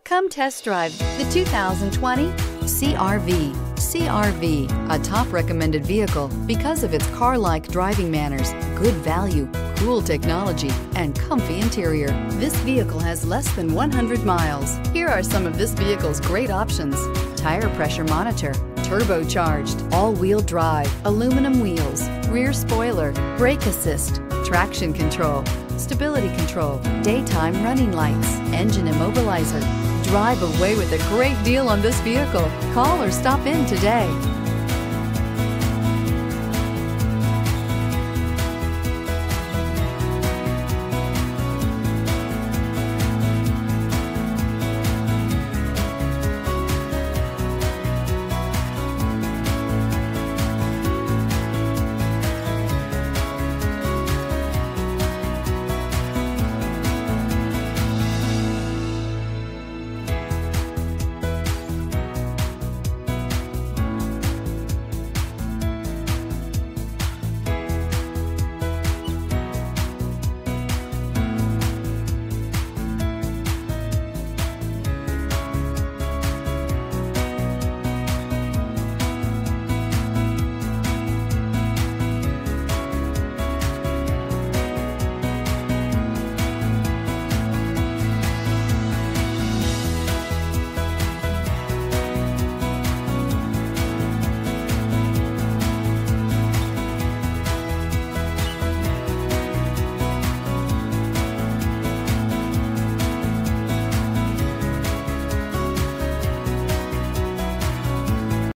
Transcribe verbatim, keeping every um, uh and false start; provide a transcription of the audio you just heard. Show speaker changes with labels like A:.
A: Come test drive the two thousand twenty C R V. C R V, a top recommended vehicle because of its car-like driving manners, good value, cool technology, and comfy interior. This vehicle has less than one hundred miles. Here are some of this vehicle's great options: tire pressure monitor, turbocharged, all-wheel drive, aluminum wheels, rear spoiler, brake assist, traction control, stability control, daytime running lights, engine immobilizer. Drive away with a great deal on this vehicle. Call or stop in today.